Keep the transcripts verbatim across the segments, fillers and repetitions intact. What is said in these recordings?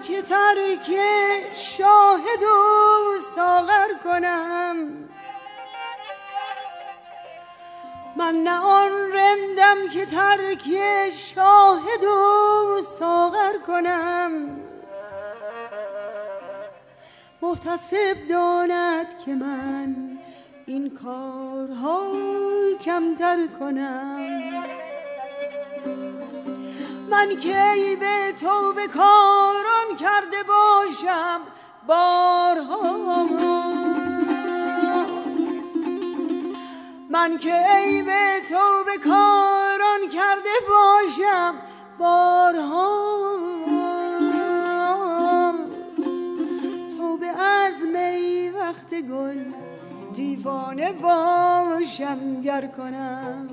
که ترک شاهد و ساغر کنم. من نه آن رندم که ترک شاهد و ساغر کنم. محتسب داند که من این کارها کمتر کنم. من کی به توبه کاران کرده باشم بارها. من کی به توبه کاران کرده باشم بارها. توبه از می وقت گل دیوانه باشم گر کنم.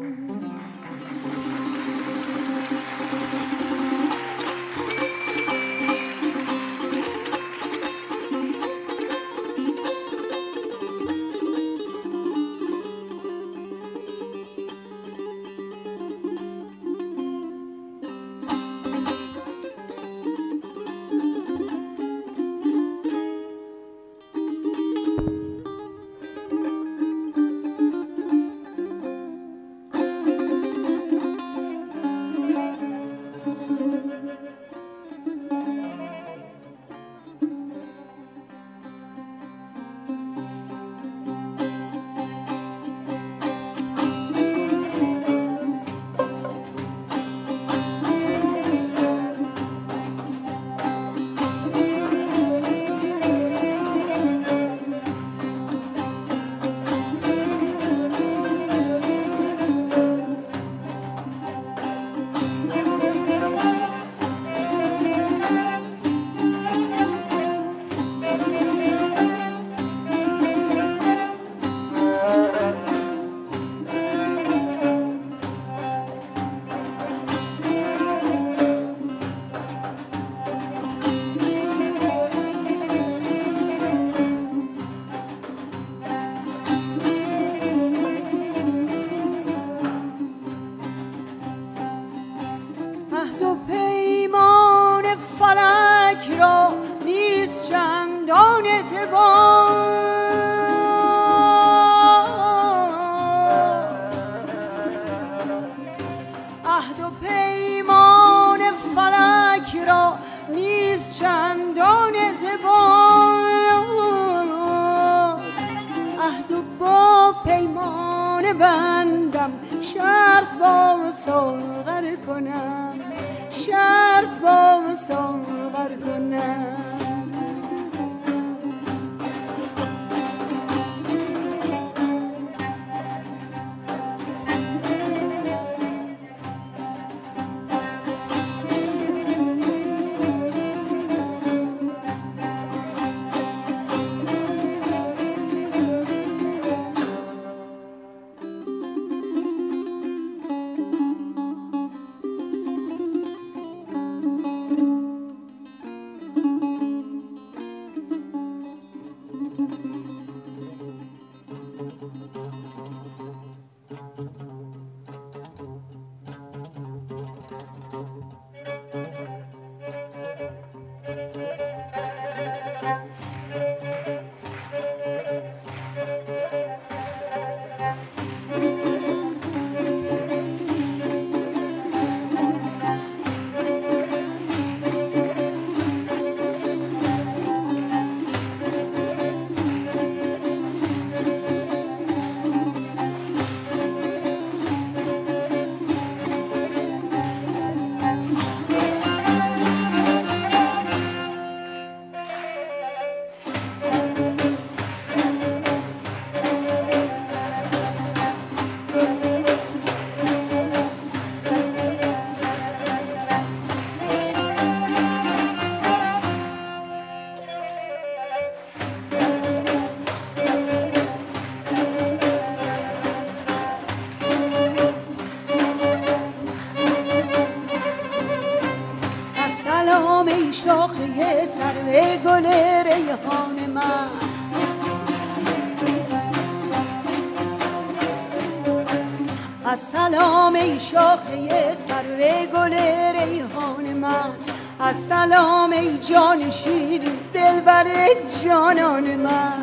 شاخه سرو گل ریحان من، از سلام ای شاخه سرو گل ریحان من، السلام ای جان شیرین دلبر جانان من،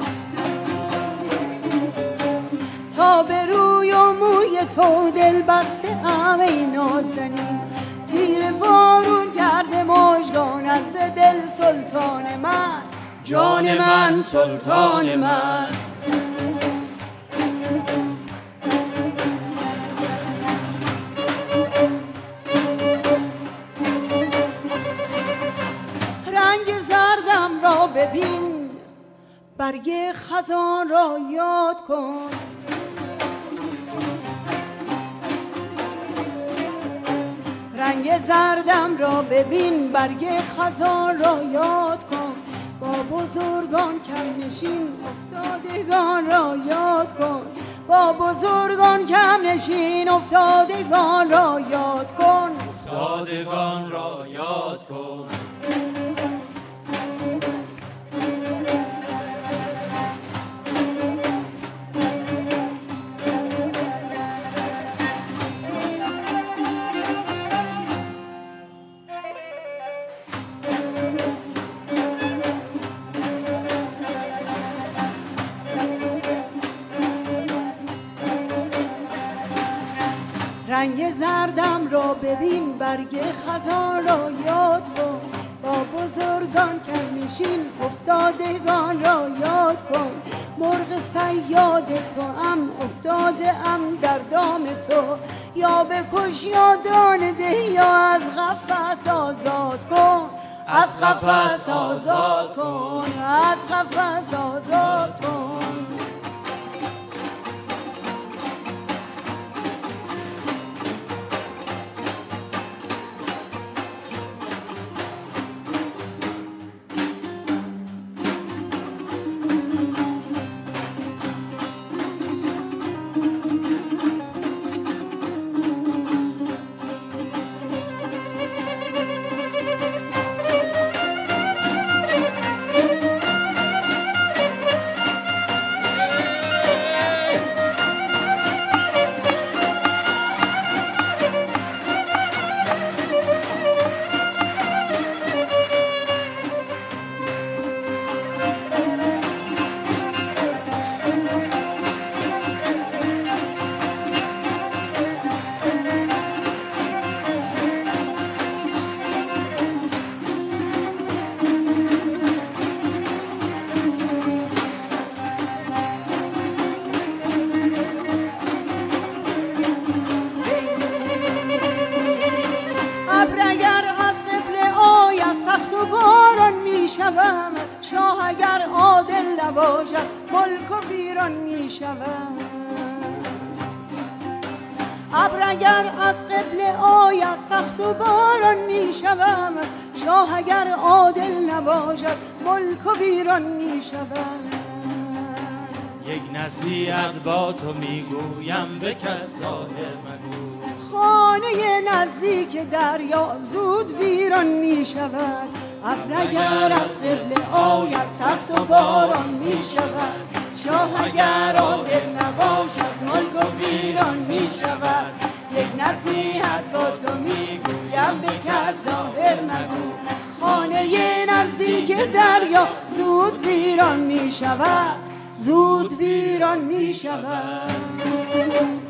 تا به روی و موی تو دل بسته ام ای نازنین، تیر بارون کرده مژگانت به دل سلطان من، جان من سلطان من. رنگ زردم را ببین، برگ خزان را یاد کن، رنگ زردم را ببین، برگ خزان را یاد کن، با بزرگان کم نشین افتادگان را یاد کن، با بزرگان کم نشین افتادگان را یاد کن، افتادگان را یاد کن. رنگ زردم را ببین، برگ خزان را یاد کن، با بزرگان کم نشین افتادگان را یاد کن، مرغ صیاد تو ام افتاده ام در دام تو، یا بکش یا دانه ده یا از قفس آزاد کن، از قفس آزاد کن، از قفس آزاد کن. شاه اگر عادل نباشد ملک و ویران می شود، ابر اگر از قبله آید سخت و باران می شود، شاه اگر عادل نباشد ملک و ویران می شود. یک نصیحت با تو میگویم به کس ظاهر مگو، خانه نزدیک دریا زود ویران می شود، ابر اگر از قبله آید سخت و باران می شود، شاه اگر عادل نباشد ملک و ویران می شود. یک نصیحت با تو میگویم به کس ظاهر مگو، خانه نزدیک دریا زود ویران می شود، زود ویران می شود.